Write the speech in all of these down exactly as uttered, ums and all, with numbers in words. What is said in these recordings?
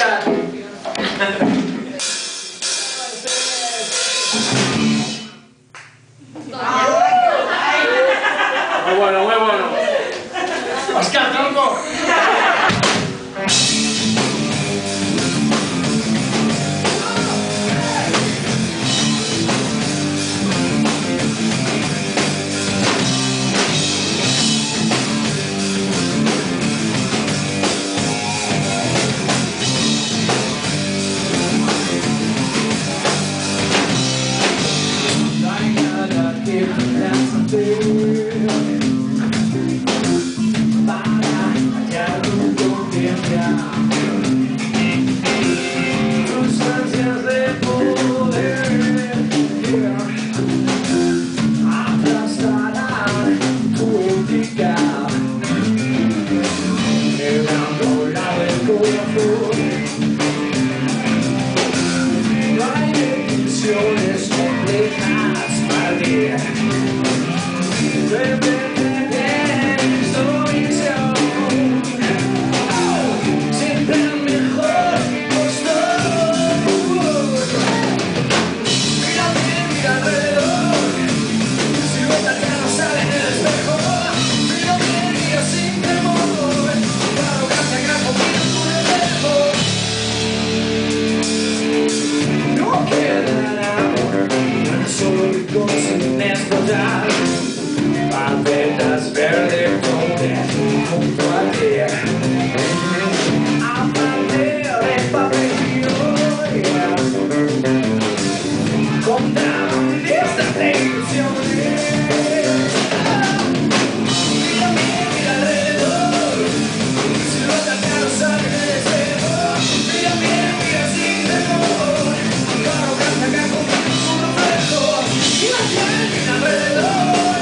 Oscar. Muy bueno, muy bueno. Oscar, tronco. Palmeras verdes junto a ti, aparte de papel con grandes de ilusiones. Mira, mira alrededor, si lo atacaron sale del espejo. Mira, mira, mira sin temor, claro, canta acá con un reflejo. Mira, mira alrededor.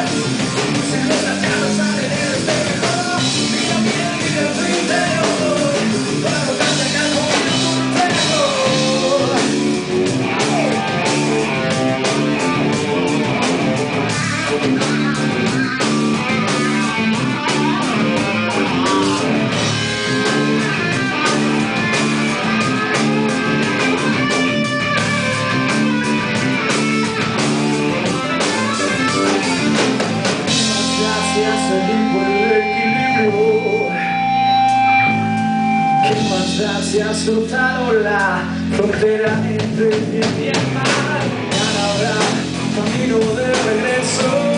Se ha soltado la frontera entre el bien y el mal. Ya no habrá camino de regreso.